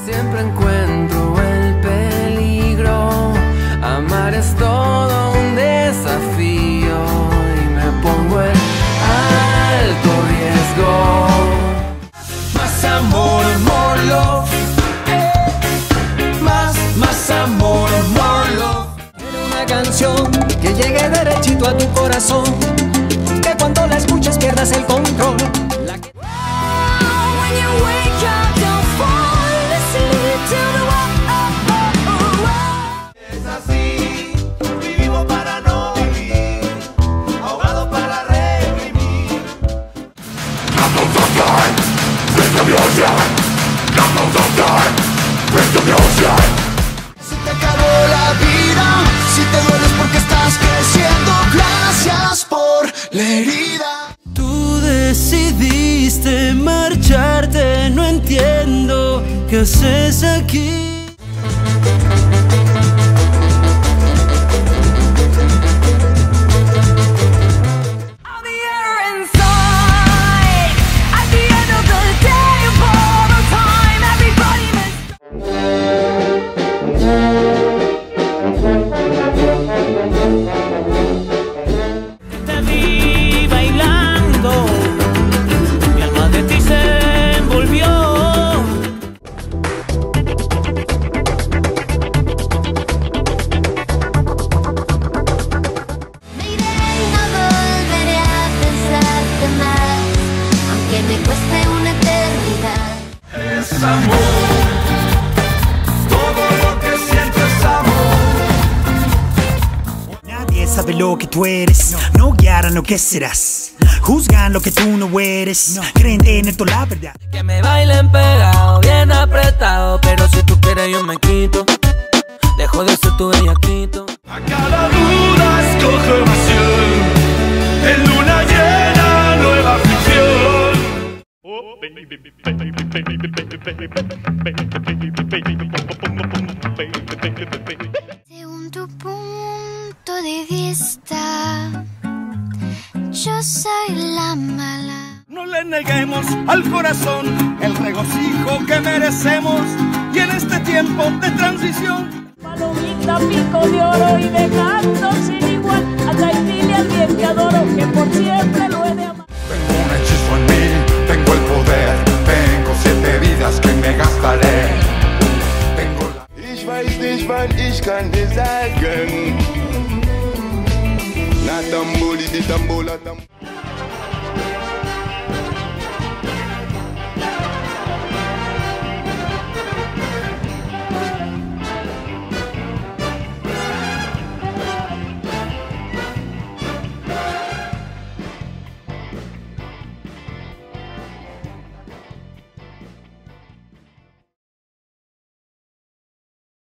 Siempre encuentro el peligro, amar es todo un desafío y me pongo en alto riesgo. Más amor, more love, más amor, more love. Era una canción que llegue derechito a tu corazón, que cuando la escuches pierdas el control. Es así, vivo para no vivir, ahogado para reprimir. Si te acabó la vida, si te dueles porque estás creciendo, gracias por la herida. Tú decidiste marcharte, no entiendo qué haces aquí. Te vi bailando, mi alma de ti se envolvió. Me iré y no volveré a pensarte más, aunque me cueste una eternidad. Es amor, todo lo que siento es amor. Nadie sabe lo que tú eres, no guiarán lo que serás, juzgan lo que tú no eres, creen tener toda la verdad. Que me bailen pegado, bien apretado, pero si tú quieres yo me quito, dejo de ser tu bellaquito. A cada duda escojo pasión, en luna llena nueva ficción. Según tu punto de vista, yo soy la mala. No le neguemos al corazón el regocijo que merecemos, y en este tiempo de transición Palomita, pico de oro y dejando sin igual a Caipili, al bien que adoro, que por siempre lo he de amar. Tengo un hechizo en mí, tengo el poder, tengo 7 vidas que me gastaré. Tengo la... Ich weiß nicht, wann ich kann dir sagen. Na tamboli di tambola tam.